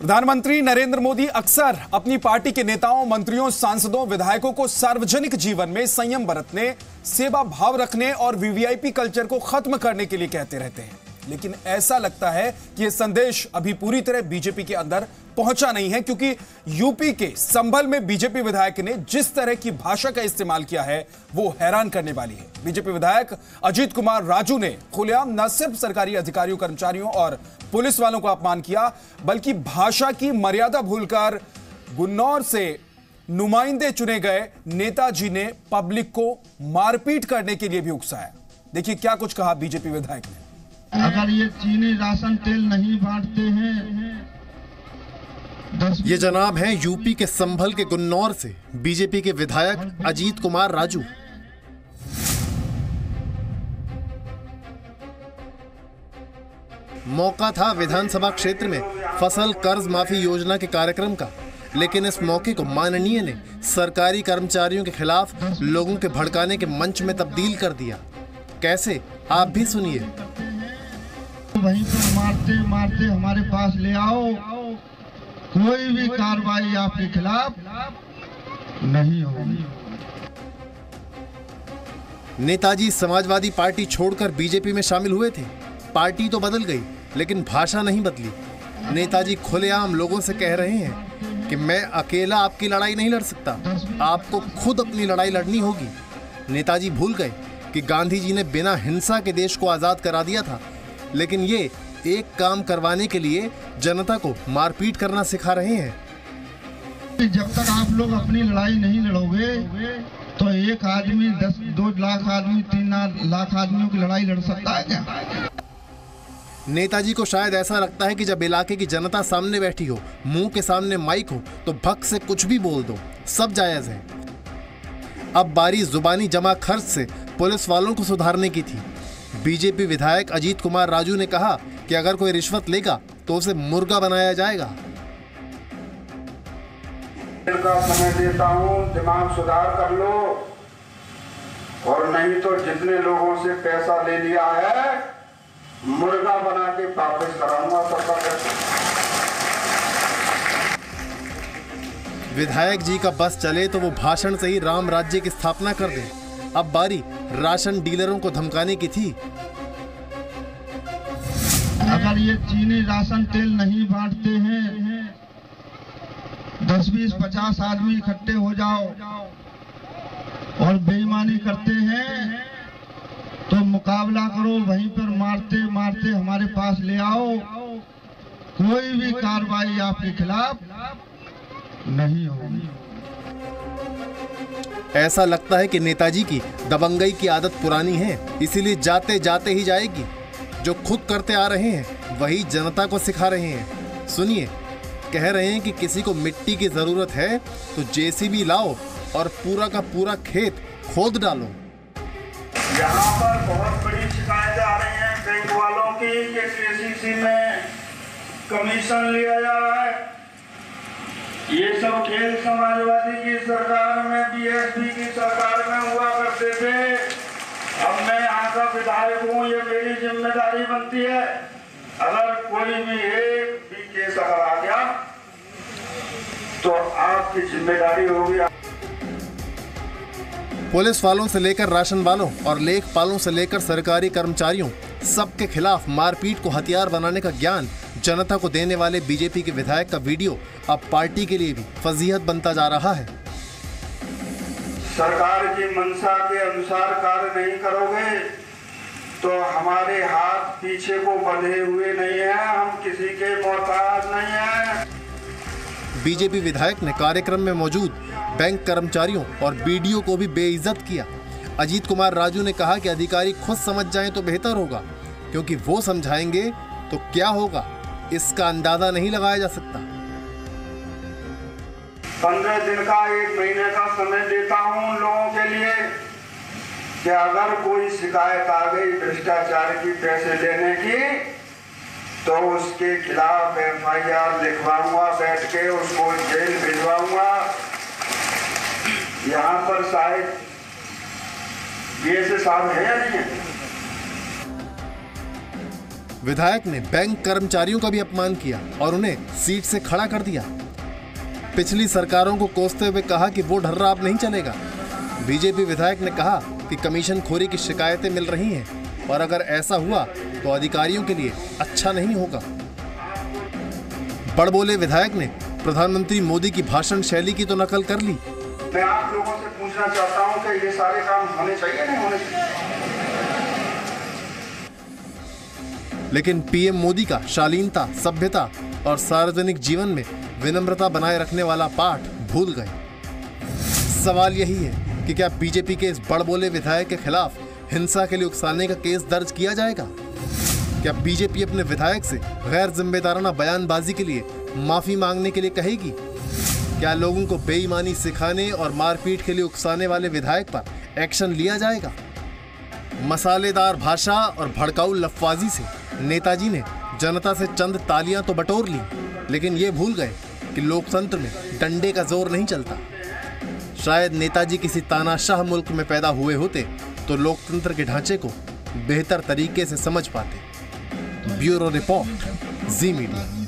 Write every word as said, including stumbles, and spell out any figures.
प्रधानमंत्री नरेंद्र मोदी अक्सर अपनी पार्टी के नेताओं, मंत्रियों, सांसदों, विधायकों को सार्वजनिक जीवन में संयम बरतने, सेवा भाव रखने और वीवीआईपी कल्चर को खत्म करने के लिए कहते रहते हैं। लेकिन ऐसा लगता है कि यह संदेश अभी पूरी तरह बीजेपी के अंदर पहुंचा नहीं है, क्योंकि यूपी के संभल में बीजेपी विधायक ने जिस तरह की भाषा का इस्तेमाल किया है वो हैरान करने वाली है। बीजेपी विधायक अजीत कुमार राजू ने खुलेआम न सिर्फ सरकारी अधिकारियों, कर्मचारियों और पुलिस वालों को अपमान किया, बल्कि भाषा की मर्यादा भूलकर गुन्नौर से नुमाइंदे चुने गए नेताजी ने पब्लिक को मारपीट करने के लिए भी उकसाया। देखिए क्या कुछ कहा बीजेपी विधायक ने। अगर ये चीनी राशन तेल नहीं बांटते हैं। ये जनाब हैं यूपी के संभल के गुन्नौर से बीजेपी के विधायक अजीत कुमार राजू। मौका था विधानसभा क्षेत्र में फसल कर्ज माफी योजना के कार्यक्रम का, लेकिन इस मौके को माननीय ने सरकारी कर्मचारियों के खिलाफ लोगों के भड़काने के मंच में तब्दील कर दिया। कैसे, आप भी सुनिए। वहीं पर मारते मारते हमारे पास ले आओ, कोई भी कार्रवाई आपके खिलाफ नहीं होगी। नेताजी समाजवादी पार्टी छोड़कर बीजेपी में शामिल हुए थे। पार्टी तो बदल गई, लेकिन भाषा नहीं बदली। नेताजी खुलेआम लोगों से कह रहे हैं कि मैं अकेला आपकी लड़ाई नहीं लड़ सकता, आपको खुद अपनी लड़ाई लड़नी होगी। नेताजी भूल गए कि गांधी जी ने बिना हिंसा के देश को आजाद करा दिया था, लेकिन ये एक काम करवाने के लिए जनता को मारपीट करना सिखा रहे हैं। जब तक आप लोग अपनी लड़ाई नहीं लड़ोगे तो एक आदमी दस दो लाख आदमी तीन लाख आदमियों की लड़ाई लड़ सकता है क्या? नेताजी को शायद ऐसा लगता है कि जब इलाके की जनता सामने बैठी हो, मुंह के सामने माइक हो, तो भक्त से कुछ भी बोल दो, सब जायज है। अब बारी जुबानी जमा खर्च से पुलिस वालों को सुधारने की थी। बीजेपी विधायक अजीत कुमार राजू ने कहा कि अगर कोई रिश्वत लेगा तो उसे मुर्गा बनाया जाएगा। का समय देता हूं, दिमाग सुधार कर लो, और नहीं तो जितने लोगों से पैसा ले लिया है मुर्गा बना के वापस कराऊंगा सबका पैसा। विधायक जी का बस चले तो वो भाषण से ही राम राज्य की स्थापना कर दें। अब बारी राशन डीलरों को धमकाने की थी। अगर ये चीनी राशन तेल नहीं बांटते हैं, दस बीस पचास आदमी इकट्ठे हो जाओ और बेईमानी करते हैं तो मुकाबला करो, वहीं पर मारते मारते हमारे पास ले आओ, कोई भी कार्रवाई आपके खिलाफ नहीं होगी। ऐसा लगता है कि नेताजी की दबंगई की आदत पुरानी है, इसीलिए जाते जाते ही जाएगी। जो खुद करते आ रहे हैं वही जनता को सिखा रहे हैं। सुनिए, कह रहे हैं कि किसी को मिट्टी की जरूरत है तो जेसीबी लाओ और पूरा का पूरा खेत खोद डालो। यहाँ पर बहुत बड़ी शिकायतें आ रही हैं बैंक वालों की कि केसीसी में कमीशन लिया जा रहा है। ये सब खेल समाजवादी की सरकार में, बीएसपी की सरकार में हुआ करते थे। अब मैं यहाँ का विधायक हूँ, ये मेरी जिम्मेदारी बनती है। अगर कोई भी एक भी केस अगर आ गया तो आपकी जिम्मेदारी होगी। पुलिस वालों से लेकर राशन वालों और लेखपालों से लेकर सरकारी कर्मचारियों, सबके खिलाफ मारपीट को हथियार बनाने का ज्ञान जनता को देने वाले बीजेपी के विधायक का वीडियो अब पार्टी के लिए भी फजीहत बनता जा रहा है। सरकार की मंशा के अनुसार कार्य नहीं करोगे तो हमारे हाथ पीछे को बंधे हुए नहीं है, हम किसी के मोहताज नहीं हैं। बीजेपी विधायक ने कार्यक्रम में मौजूद बैंक कर्मचारियों और बीडीओ को भी बेइज्जत किया। अजीत कुमार राजू ने कहा कि अधिकारी खुद समझ जाएं तो बेहतर होगा, क्योंकि वो समझाएंगे तो क्या होगा इसका अंदाजा नहीं लगाया जा सकता। पंद्रह दिन का, एक महीने का समय देता हूं लोगों के लिए कि अगर कोई शिकायत आ गई भ्रष्टाचार की, पैसे लेने की, तो उसके खिलाफ एफ आई आर लिखवाऊंगा, बैठ के उसको जेल भिजवाऊंगा। यहाँ पर शायद ये से साहब है या नहीं है? विधायक ने बैंक कर्मचारियों का भी अपमान किया और उन्हें सीट से खड़ा कर दिया। पिछली सरकारों को कोसते हुए कहा कि वो ढर्रा अब नहीं चलेगा। बीजेपी विधायक ने कहा कि कमीशन खोरी की शिकायतें मिल रही हैं और अगर ऐसा हुआ तो अधिकारियों के लिए अच्छा नहीं होगा। बड़बोले विधायक ने प्रधानमंत्री मोदी की भाषण शैली की तो नकल कर ली। मैं आप लोगों से पूछना चाहता हूं कि ये सारे काम होने चाहिए नहीं होने चाहिए। लेकिन पीएम मोदी का शालीनता, सभ्यता और सार्वजनिक जीवन में विनम्रता बनाए रखने वाला पाठ भूल गए। सवाल यही है कि क्या बीजेपी के इस बड़बोले विधायक के खिलाफ हिंसा के लिए उकसाने का केस दर्ज किया जाएगा? क्या बीजेपी अपने विधायक से गैर जिम्मेदाराना बयानबाजी के लिए माफी मांगने के लिए कहेगी? क्या लोगों को बेईमानी सिखाने और मारपीट के लिए उकसाने वाले विधायक पर एक्शन लिया जाएगा? मसालेदार भाषा और भड़काऊ लफ्ज़बाजी से नेताजी ने जनता से चंद तालियां तो बटोर ली, लेकिन ये भूल गए कि लोकतंत्र में डंडे का जोर नहीं चलता। शायद नेताजी किसी तानाशाह मुल्क में पैदा हुए होते तो लोकतंत्र के ढांचे को बेहतर तरीके से समझ पाते। Bureau report, Zee media.